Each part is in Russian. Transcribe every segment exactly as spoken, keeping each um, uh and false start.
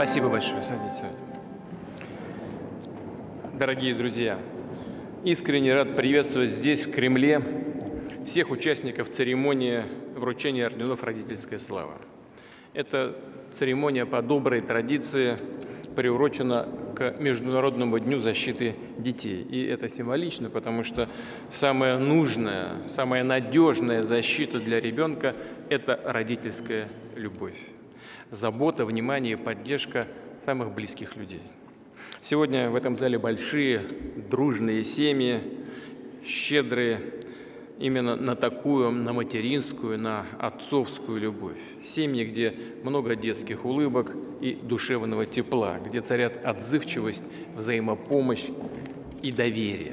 Спасибо большое. Садитесь. Дорогие друзья, искренне рад приветствовать здесь, в Кремле, всех участников церемонии вручения орденов «Родительская слава». Эта церемония по доброй традиции приурочена к Международному дню защиты детей. И это символично, потому что самая нужная, самая надежная защита для ребенка – это родительская любовь, забота, внимание и поддержка самых близких людей. Сегодня в этом зале большие, дружные семьи, щедрые именно на такую, на материнскую, на отцовскую любовь. Семьи, где много детских улыбок и душевного тепла, где царят отзывчивость, взаимопомощь и доверие.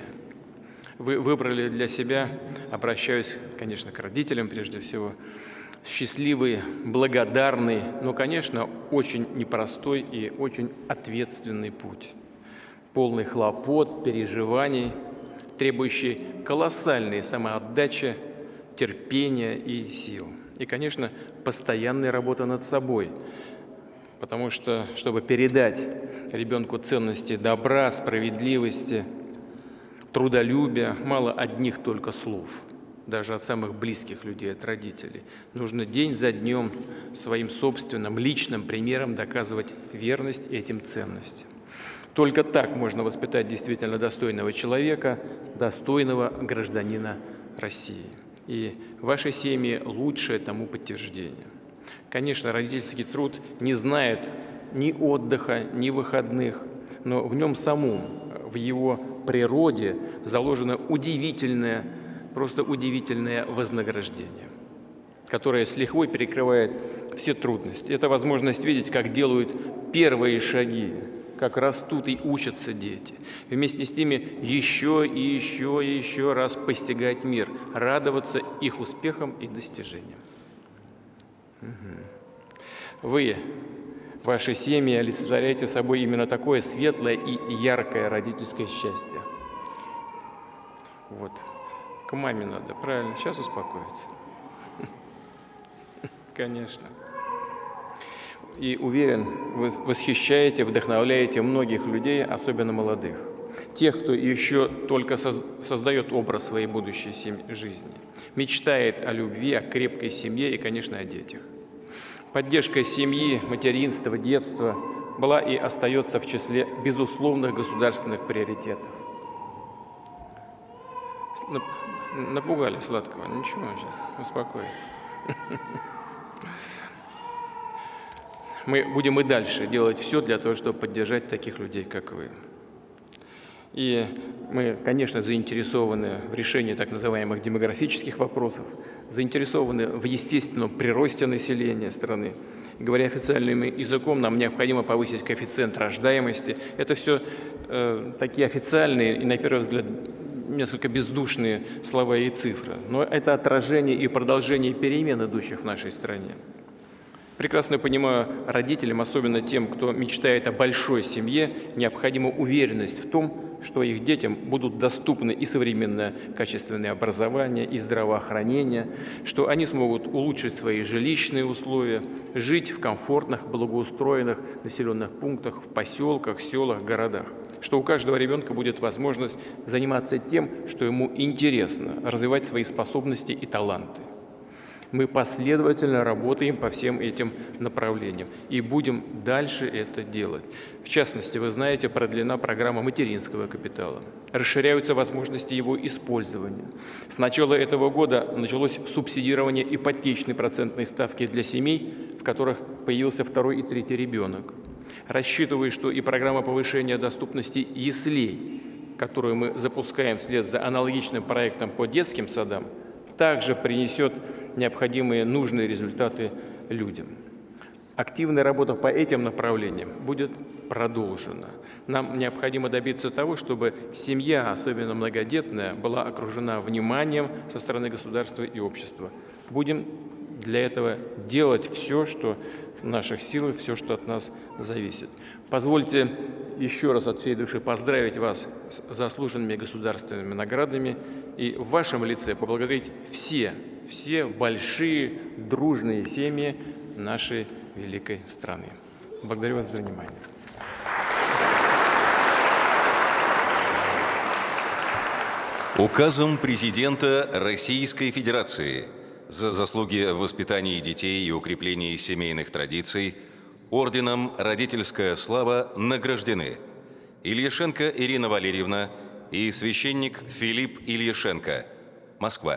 Вы выбрали для себя, обращаюсь, конечно, к родителям прежде всего, счастливый, благодарный, но, конечно, очень непростой и очень ответственный путь, полный хлопот, переживаний, требующий колоссальной самоотдачи, терпения и сил. И, конечно, постоянной работы над собой, потому что, чтобы передать ребенку ценности добра, справедливости, трудолюбия, мало одних только слов, даже от самых близких людей, от родителей. Нужно день за днем своим собственным, личным примером доказывать верность этим ценностям. Только так можно воспитать действительно достойного человека, достойного гражданина России. И ваши семьи – лучшее тому подтверждение. Конечно, родительский труд не знает ни отдыха, ни выходных, но в нем самом, в его природе заложено удивительное, просто удивительное вознаграждение, которое с лихвой перекрывает все трудности. Это возможность видеть, как делают первые шаги, как растут и учатся дети. Вместе с ними еще и еще и еще раз постигать мир, радоваться их успехам и достижениям. Угу. Вы, ваши семьи, олицетворяете собой именно такое светлое и яркое родительское счастье. Вот. К маме надо, правильно, сейчас успокоиться. Конечно. И уверен, вы восхищаете, вдохновляете многих людей, особенно молодых. Тех, кто еще только создает образ своей будущей жизни, мечтает о любви, о крепкой семье и, конечно, о детях. Поддержка семьи, материнства, детства была и остается в числе безусловных государственных приоритетов. Напугали сладкого. Ничего, сейчас успокоится. Мы будем и дальше делать все для того, чтобы поддержать таких людей, как вы. И мы, конечно, заинтересованы в решении так называемых демографических вопросов, заинтересованы в естественном приросте населения страны. Говоря официальным языком, нам необходимо повысить коэффициент рождаемости. Это все э, такие официальные и, на первый взгляд, несколько бездушные слова и цифры. Но это отражение и продолжение перемен, идущих в нашей стране. Прекрасно понимаю родителям, особенно тем, кто мечтает о большой семье, необходима уверенность в том, что их детям будут доступны и современное качественное образование, и здравоохранение, что они смогут улучшить свои жилищные условия, жить в комфортных, благоустроенных населенных пунктах, в поселках, селах, городах, что у каждого ребенка будет возможность заниматься тем, что ему интересно, развивать свои способности и таланты. Мы последовательно работаем по всем этим направлениям и будем дальше это делать. В частности, вы знаете, продлена программа материнского капитала. Расширяются возможности его использования. С начала этого года началось субсидирование ипотечной процентной ставки для семей, в которых появился второй и третий ребенок. Рассчитываю, что и программа повышения доступности яслей, которую мы запускаем вслед за аналогичным проектом по детским садам, также принесет необходимые нужные результаты людям. Активная работа по этим направлениям будет продолжена. Нам необходимо добиться того, чтобы семья, особенно многодетная, была окружена вниманием со стороны государства и общества. Будем для этого делать все, что в наших силах, все, что от нас зависит. Позвольте еще раз от всей души поздравить вас с заслуженными государственными наградами и в вашем лице поблагодарить все, все большие дружные семьи нашей великой страны. Благодарю вас за внимание. Указом президента Российской Федерации за заслуги в воспитании детей и укреплении семейных традиций орденом «Родительская слава» награждены Ильяшенко Ирина Валерьевна и священник Филипп Ильяшенко, Москва.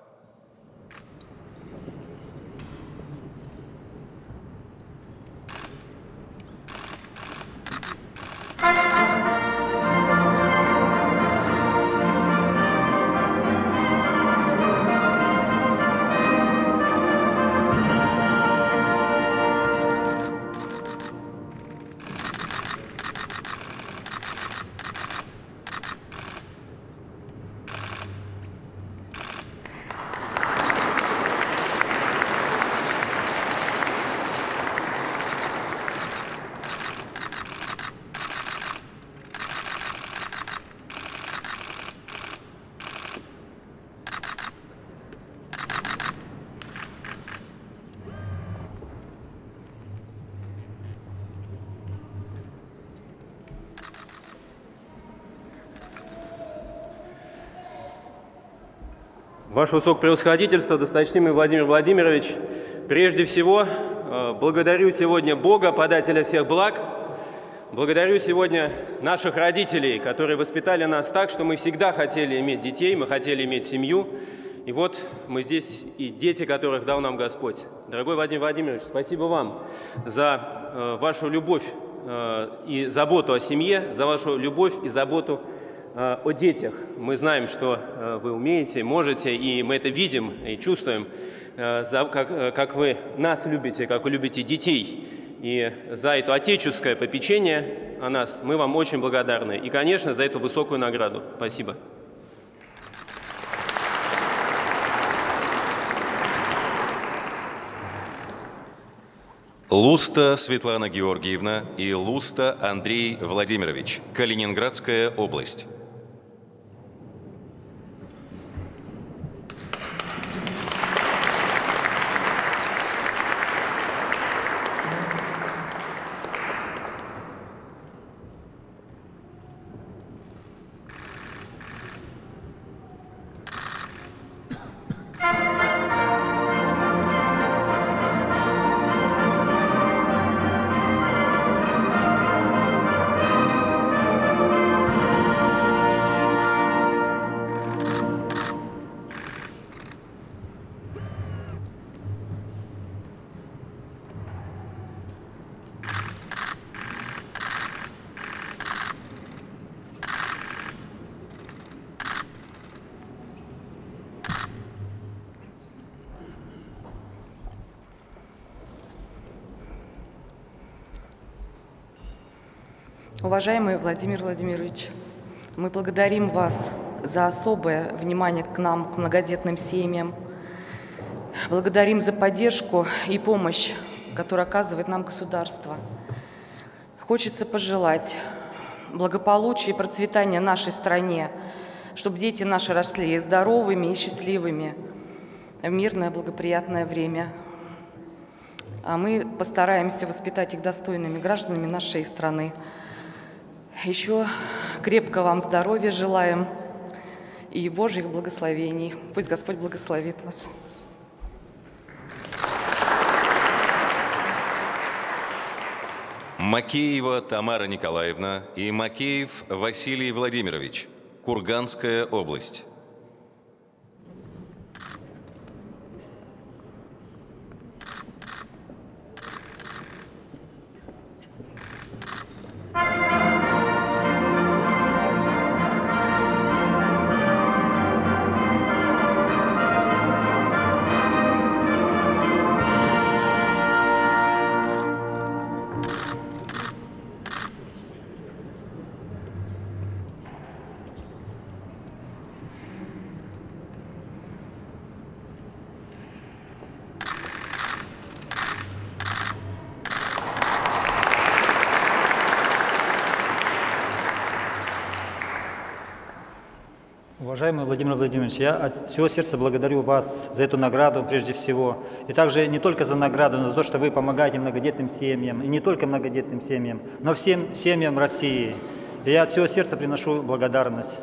Ваше Высокопревосходительство, досточтимый Владимир Владимирович, прежде всего благодарю сегодня Бога, подателя всех благ, благодарю сегодня наших родителей, которые воспитали нас так, что мы всегда хотели иметь детей, мы хотели иметь семью, и вот мы здесь, и дети, которых дал нам Господь. Дорогой Владимир Владимирович, спасибо вам за вашу любовь и заботу о семье, за вашу любовь и заботу о детях. Мы знаем, что вы умеете, можете, и мы это видим и чувствуем, как, как вы нас любите, как вы любите детей. И за это отеческое попечение о нас мы вам очень благодарны. И, конечно, за эту высокую награду. Спасибо. Луста Светлана Георгиевна и Луста Андрей Владимирович, Калининградская область. Уважаемый Владимир Владимирович, мы благодарим вас за особое внимание к нам, к многодетным семьям. Благодарим за поддержку и помощь, которую оказывает нам государство. Хочется пожелать благополучия и процветания нашей стране, чтобы дети наши росли здоровыми и счастливыми в мирное, благоприятное время. А мы постараемся воспитать их достойными гражданами нашей страны. Еще крепко вам здоровья желаем и Божьих благословений. Пусть Господь благословит вас. Макеева Тамара Николаевна и Макеев Василий Владимирович, Курганская область. Уважаемый Владимир Владимирович, я от всего сердца благодарю вас за эту награду прежде всего. И также не только за награду, но за то, что вы помогаете многодетным семьям. И не только многодетным семьям, но всем семьям России. И я от всего сердца приношу благодарность.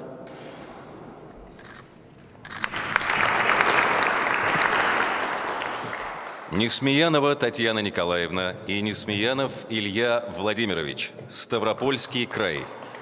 Несмеянова Татьяна Николаевна и Несмеянов Илья Владимирович. Ставропольский край.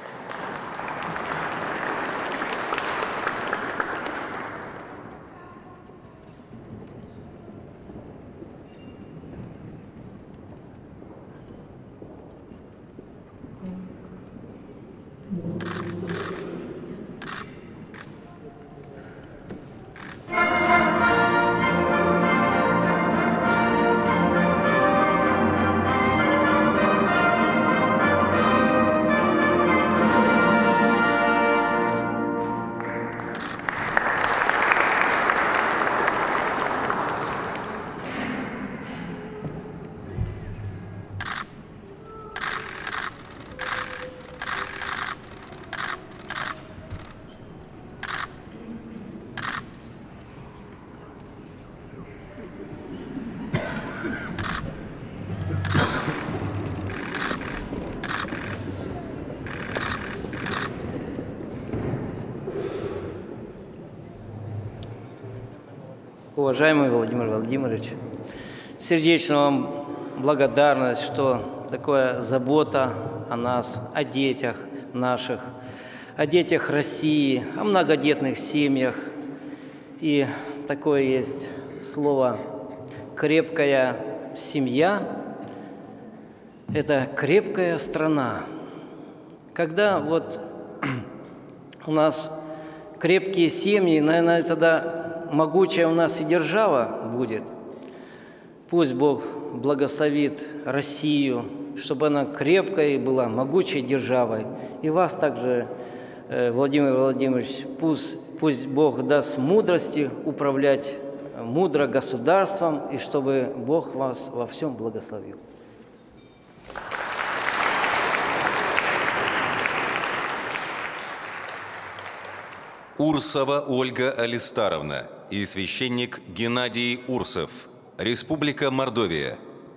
Уважаемый Владимир Владимирович, сердечно вам благодарность, что такая забота о нас, о детях наших, о детях России, о многодетных семьях. И такое есть слово «крепкая семья» – это крепкая страна. Когда вот у нас крепкие семьи, наверное, тогда могучая у нас и держава будет. Пусть Бог благословит Россию, чтобы она крепкой была, могучей державой. И вас также, Владимир Владимирович, пусть, пусть Бог даст мудрости управлять мудро государством, и чтобы Бог вас во всем благословил. Урсова Ольга Алистаровна и священник Геннадий Урсов. Республика Мордовия.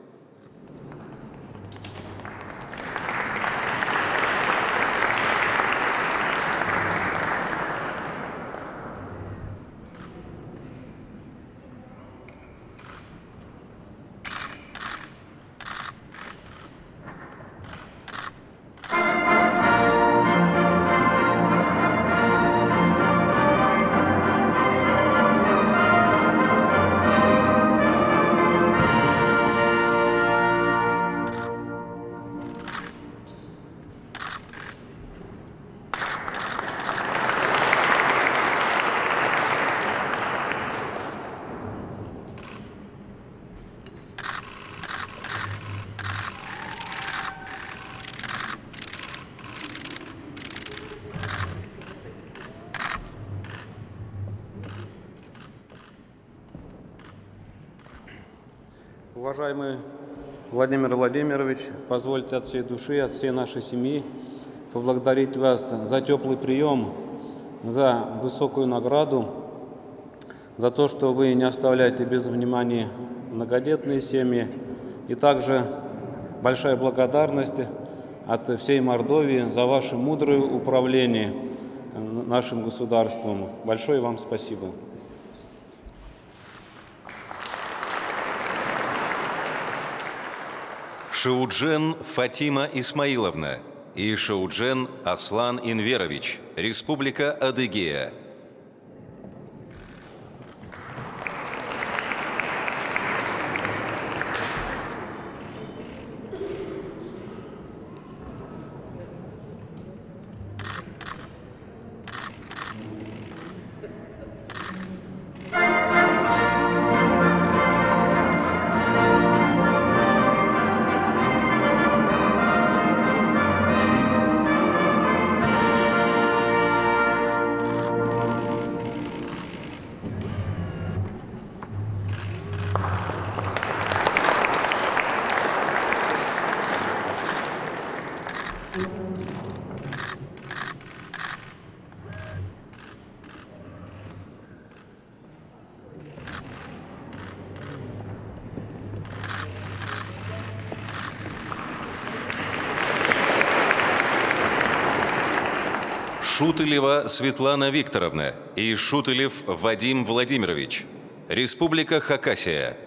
Уважаемый Владимир Владимирович, позвольте от всей души, от всей нашей семьи поблагодарить вас за теплый прием, за высокую награду, за то, что вы не оставляете без внимания многодетные семьи. И также большая благодарность от всей Мордовии за ваше мудрое управление нашим государством. Большое вам спасибо. Шауджен Фатима Исмаиловна и Шауджен Аслан Инверович. Республика Адыгея. Шутылева Светлана Викторовна и Шутылев Вадим Владимирович. Республика Хакасия.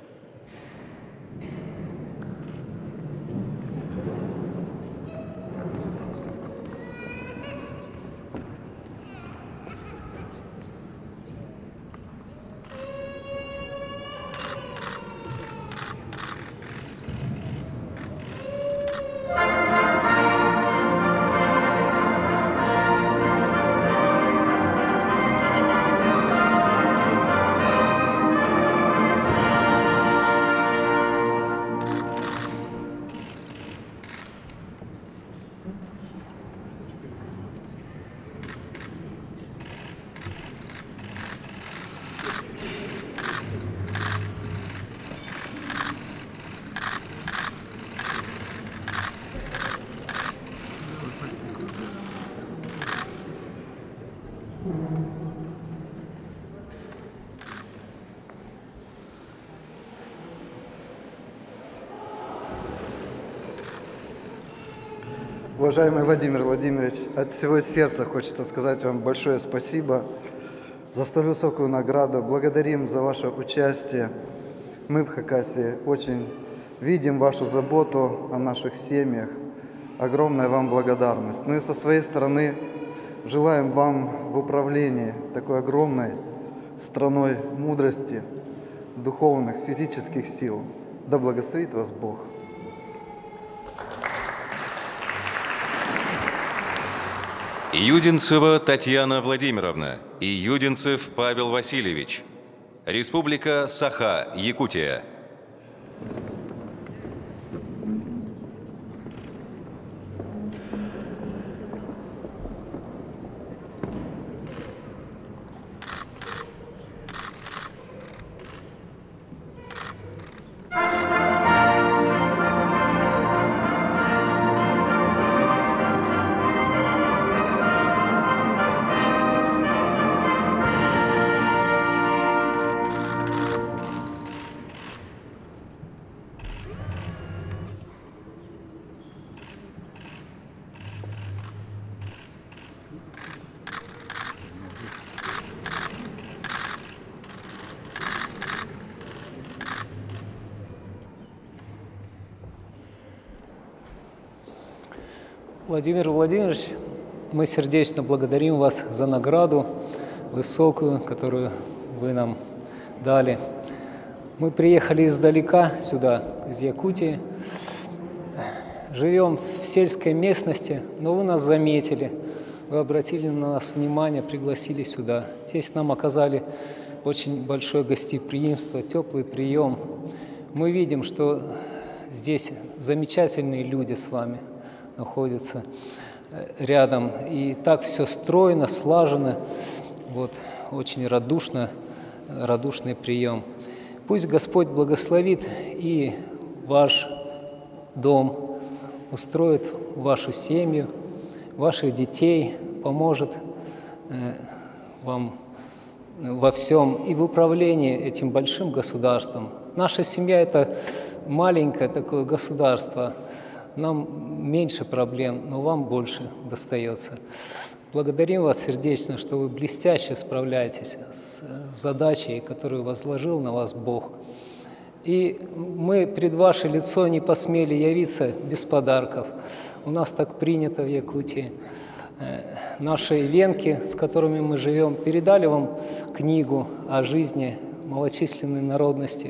Уважаемый Владимир Владимирович, от всего сердца хочется сказать вам большое спасибо за столь высокую награду. Благодарим за ваше участие. Мы в Хакасии очень видим вашу заботу о наших семьях. Огромная вам благодарность. Ну и со своей стороны желаем вам в управлении такой огромной страной мудрости, духовных, физических сил. Да благословит вас Бог. Юдинцева Татьяна Владимировна и Юдинцев Павел Васильевич. Республика Саха, Якутия. Владимир Владимирович, мы сердечно благодарим вас за награду высокую, которую вы нам дали. Мы приехали издалека сюда, из Якутии, живем в сельской местности, но вы нас заметили, вы обратили на нас внимание, пригласили сюда. Здесь нам оказали очень большое гостеприимство, теплый прием. Мы видим, что здесь замечательные люди с вами находятся рядом. И так все стройно, слаженно, вот, очень радушно, радушный прием. Пусть Господь благословит и ваш дом, устроит вашу семью, ваших детей, поможет э, вам во всем и в управлении этим большим государством. Наша семья – это маленькое такое государство. Нам меньше проблем, но вам больше достается. Благодарим вас сердечно, что вы блестяще справляетесь с задачей, которую возложил на вас Бог. И мы пред ваше лицо не посмели явиться без подарков. У нас так принято в Якутии. Наши венки, с которыми мы живем, передали вам книгу о жизни малочисленной народности.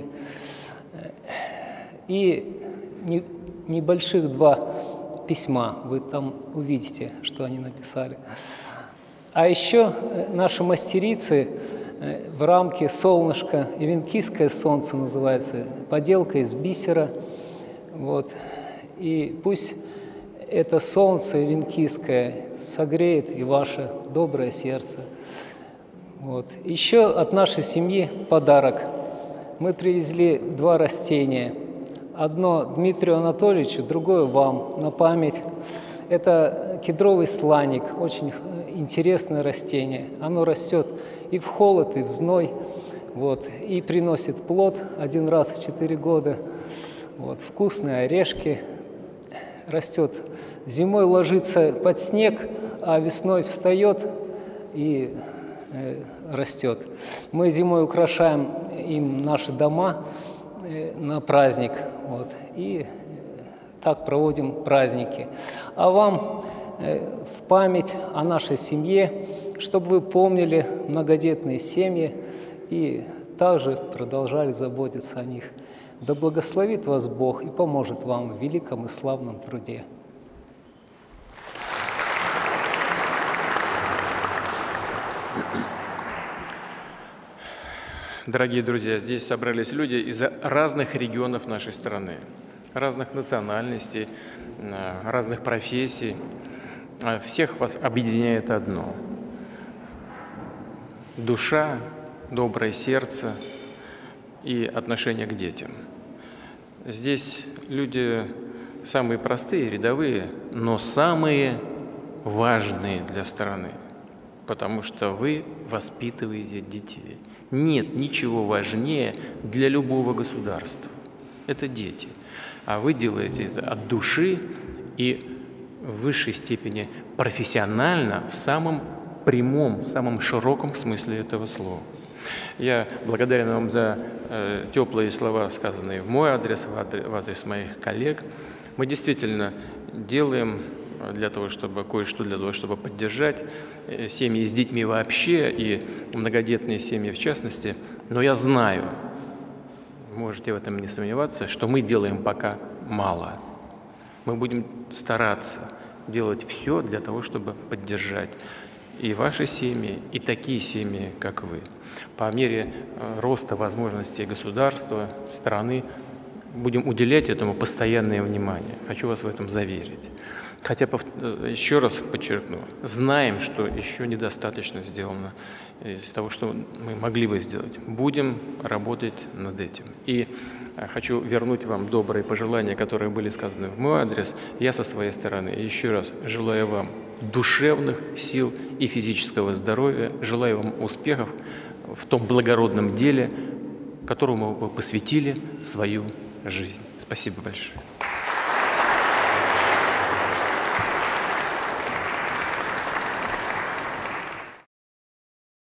И не небольших два письма, вы там увидите, что они написали. А еще наши мастерицы в рамке «Солнышко» и «Венкийское солнце» называется, поделка из бисера. Вот. И пусть это солнце венкийское согреет и ваше доброе сердце. Вот. Еще от нашей семьи подарок. Мы привезли два растения. Одно Дмитрию Анатольевичу, другое вам на память. Это кедровый сланик, очень интересное растение. Оно растет и в холод, и в зной, вот, и приносит плод один раз в четыре года. Вот, вкусные орешки, растет. Зимой ложится под снег, а весной встает и э, растет. Мы зимой украшаем им наши дома э, на праздник, вот, и так проводим праздники. А вам э, в память о нашей семье, чтобы вы помнили многодетные семьи и также продолжали заботиться о них. Да благословит вас Бог и поможет вам в великом и славном труде. Дорогие друзья, здесь собрались люди из разных регионов нашей страны, разных национальностей, разных профессий. Всех вас объединяет одно – душа, доброе сердце и отношение к детям. Здесь люди самые простые, рядовые, но самые важные для страны, потому что вы воспитываете детей. Нет ничего важнее для любого государства. Это дети. А вы делаете это от души и в высшей степени профессионально, в самом прямом, в самом широком смысле этого слова. Я благодарен вам за э, теплые слова, сказанные в мой адрес, в адрес, в адрес моих коллег. Мы действительно делаем для того, чтобы кое-что для того, чтобы поддержать семьи с детьми вообще и многодетные семьи в частности. Но я знаю, можете в этом не сомневаться, что мы делаем пока мало. Мы будем стараться делать все для того, чтобы поддержать и ваши семьи, и такие семьи, как вы. По мере роста возможностей государства, страны, будем уделять этому постоянное внимание. Хочу вас в этом заверить. Хотя, еще раз подчеркну, знаем, что еще недостаточно сделано из того, что мы могли бы сделать. Будем работать над этим. И хочу вернуть вам добрые пожелания, которые были сказаны в мой адрес. Я со своей стороны еще раз желаю вам душевных сил и физического здоровья, желаю вам успехов в том благородном деле, которому вы посвятили свою жизнь. Спасибо большое.